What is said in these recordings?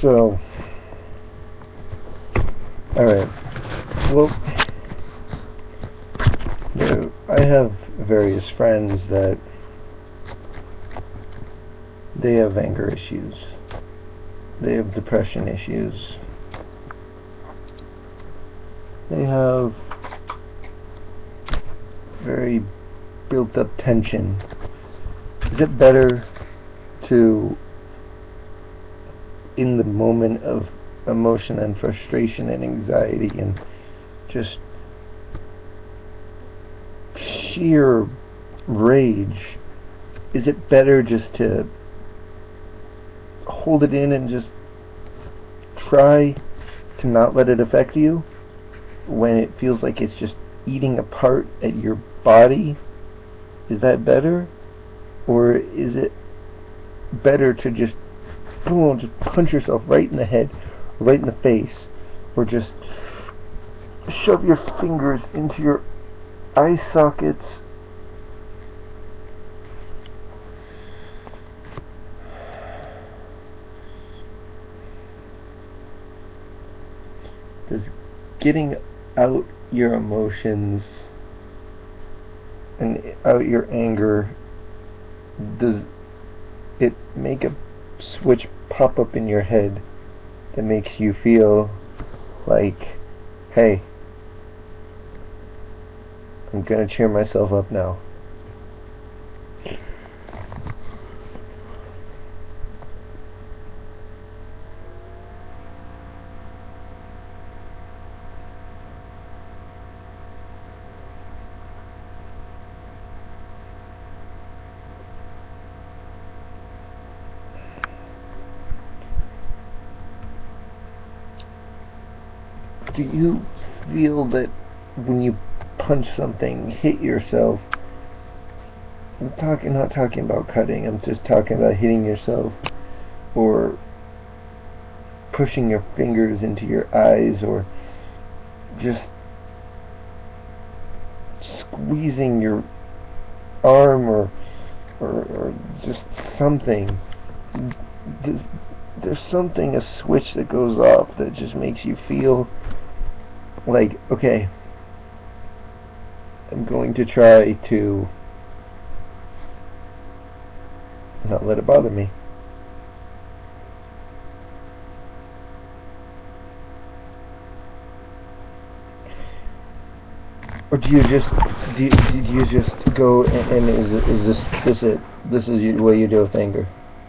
So, alright. Well, I have various friends that they have anger issues. They have depression issues. They have very built up tension. Is it better to, in the moment of emotion and frustration and anxiety and just sheer rage, is it better just to hold it in and just try to not let it affect you when it feels like it's just eating apart at your body? Is that better? Or is it better to just boom, just punch yourself right in the head, right in the face, or just shove your fingers into your eye sockets? Does getting out your emotions and out your anger, does it make a switch pop up in your head that makes you feel like, hey, I'm gonna cheer myself up now? Do you feel that when you punch something, hit yourself, I'm not talking about cutting, I'm just talking about hitting yourself, or pushing your fingers into your eyes, or just squeezing your arm, or just something. There's something, a switch that goes off that just makes you feel like, okay, I'm going to try to not let it bother me. Or do you just go and is this the way you deal with anger?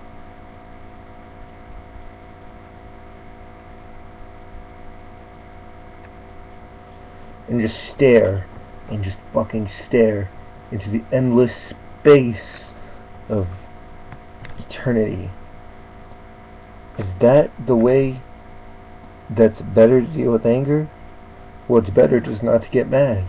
And just stare, and just fucking stare into the endless space of eternity. Is that the way that's better to deal with anger? Well, it's better just not to get mad.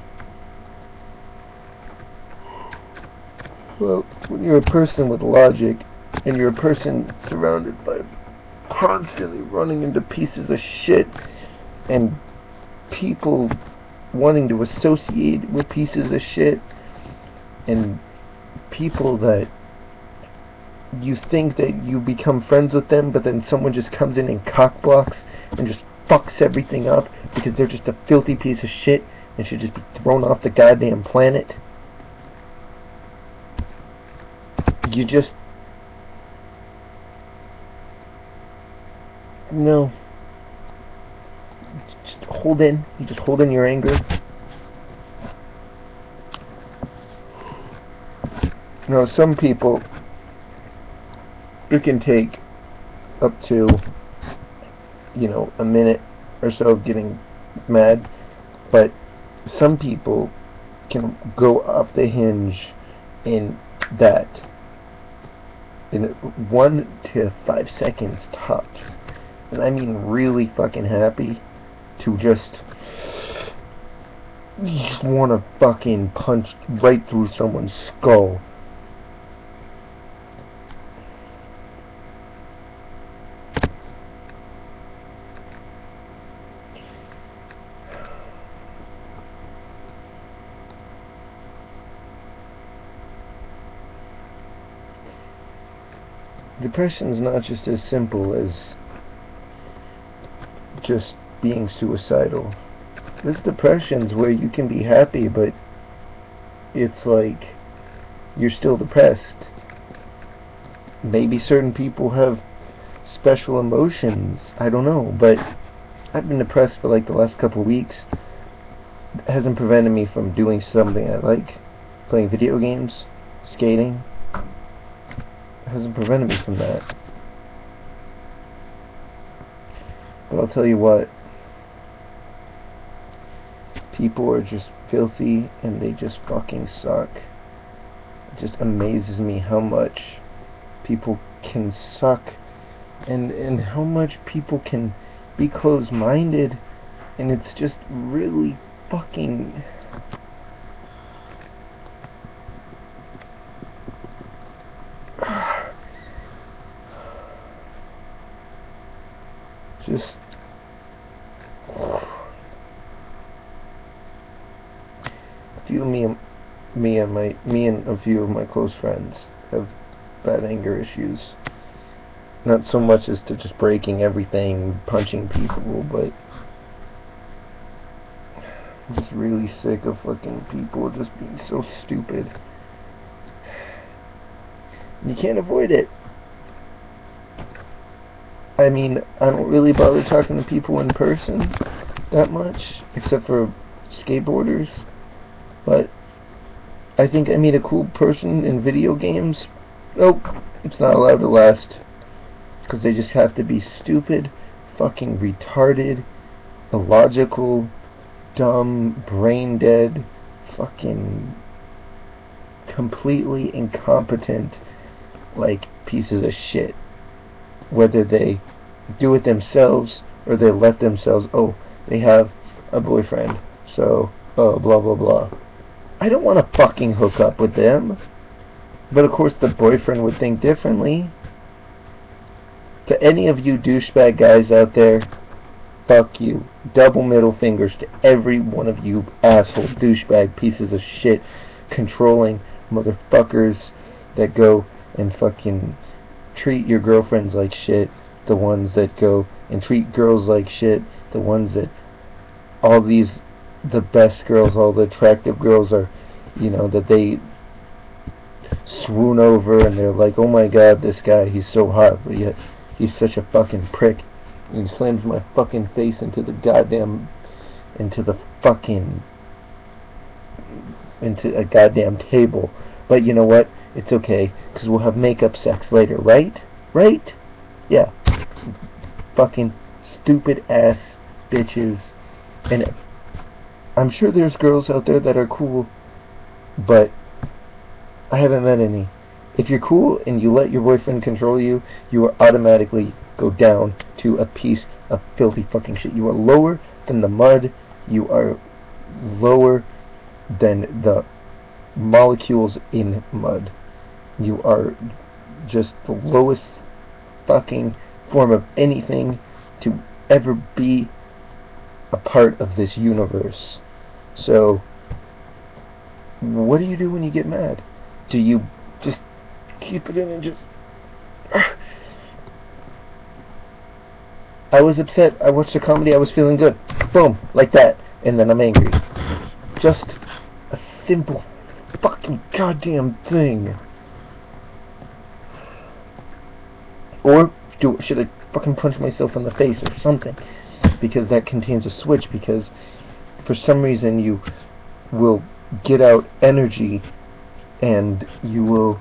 Well, when you're a person with logic, and you're a person surrounded by constantly running into pieces of shit, and people wanting to associate with pieces of shit, and people that you think that you become friends with them, but then someone just comes in and cockblocks and just fucks everything up because they're just a filthy piece of shit and should just be thrown off the goddamn planet. You just no. Just hold in. You just hold in your anger. You know, some people, it can take up to, a minute or so of getting mad, but some people can go off the hinge in that, in 1 to 5 seconds tops. And I mean really fucking happy to just want to fucking punch right through someone's skull. Depression is not just as simple as just being suicidal. There's depressions where you can be happy, but it's like you're still depressed. Maybe certain people have special emotions, I don't know, but I've been depressed for like the last couple weeks. It hasn't prevented me from doing something I like, playing video games, skating. It hasn't prevented me from that. But I'll tell you what, people are just filthy and they just fucking suck. It just amazes me how much people can suck and how much people can be closed-minded, and it's just really fucking just me and a few of my close friends have bad anger issues. Not so much as to just breaking everything, punching people, but I'm just really sick of fucking people just being so stupid. You can't avoid it. I mean, I don't really bother talking to people in person that much, except for skateboarders, but I think I meet a cool person in video games. Nope, it's not allowed to last, because they just have to be stupid, fucking retarded, illogical, dumb, brain dead, fucking completely incompetent, like, pieces of shit. Whether they do it themselves or they let themselves, oh, they have a boyfriend, so, oh, blah blah blah. I don't want to fucking hook up with them. But of course the boyfriend would think differently. To any of you douchebag guys out there, fuck you. Double middle fingers to every one of you asshole douchebag pieces of shit, controlling motherfuckers that go and fucking treat your girlfriends like shit, the ones that go and treat girls like shit, the ones that the best girls, all the attractive girls are, you know, that they swoon over and they're like, oh my god, this guy, he's so hot, but yet he's such a fucking prick. And he slams my fucking face into the into a goddamn table. But you know what? It's okay, because we'll have makeup sex later, right? Right? Yeah. Fucking stupid ass bitches. And I'm sure there's girls out there that are cool, but I haven't met any. If you're cool and you let your boyfriend control you, you will automatically go down to a piece of filthy fucking shit. You are lower than the mud. You are lower than the molecules in mud. You are just the lowest fucking form of anything to ever be a part of this universe. So, what do you do when you get mad? Do you just keep it in and just... I was upset, I watched a comedy, I was feeling good. Boom, like that. And then I'm angry. Just a simple fucking goddamn thing. Or should I fucking punch myself in the face or something? Because that contains a switch, because for some reason you will get out energy and you will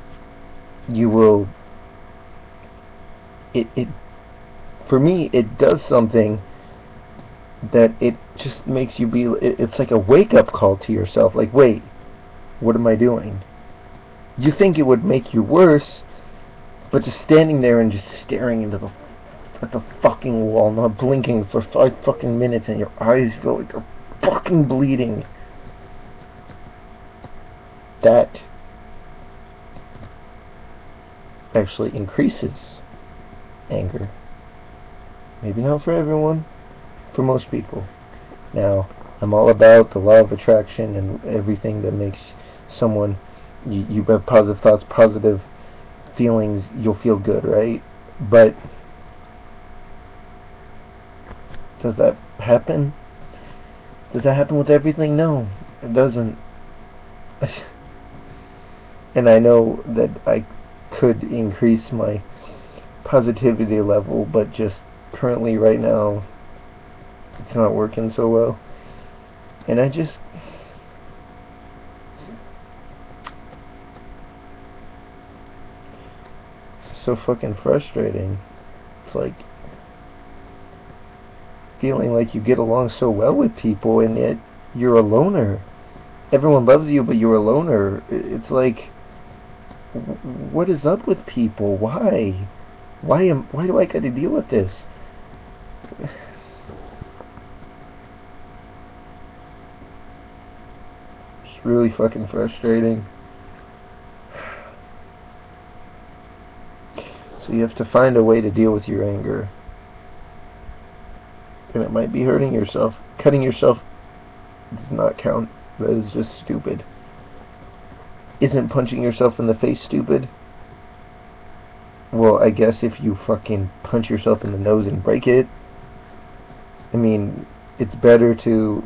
for me it does something that it just makes you be, it's like a wake-up call to yourself, like, wait, what am I doing? You think it would make you worse, but just standing there and just staring into at the fucking wall, not blinking for 5 fucking minutes, and your eyes feel like they're fucking bleeding, that actually increases anger. Maybe not for everyone, for most people. Now, I'm all about the law of attraction and everything that makes someone, you have positive thoughts, positive feelings, you'll feel good, right? But Does that happen? Does that happen with everything? No, it doesn't. And I know that I could increase my positivity level, but just currently right now it's not working so well. And I just so fucking frustrating. It's like feeling like you get along so well with people and yet you're a loner. Everyone loves you, but you're a loner. It's like, what is up with people? Why? Why do I gotta deal with this? It's really fucking frustrating. So you have to find a way to deal with your anger. And it might be hurting yourself. Cutting yourself does not count. That is just stupid. Isn't punching yourself in the face stupid? Well, I guess if you fucking punch yourself in the nose and break it, I mean, it's better to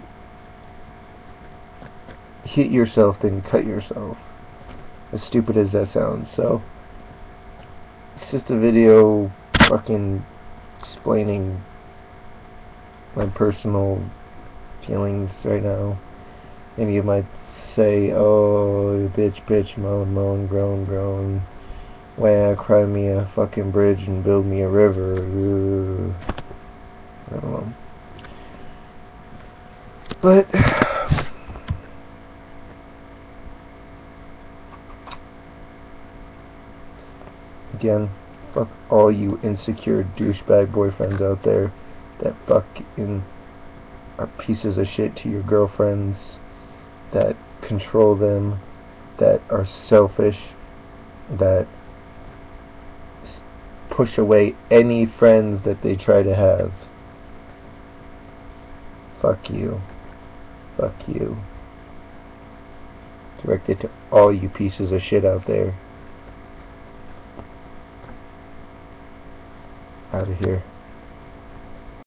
hit yourself than cut yourself. As stupid as that sounds. So, it's just a video fucking explaining my personal feelings right now. Maybe you might say, oh, bitch, moan, groan, wah, cry me a fucking bridge and build me a river. Ooh. I don't know. But again, fuck all you insecure douchebag boyfriends out there that fucking are pieces of shit to your girlfriends, that control them, that are selfish, that push away any friends that they try to have. Fuck you. Fuck you. Directed to all you pieces of shit out there. Out of here.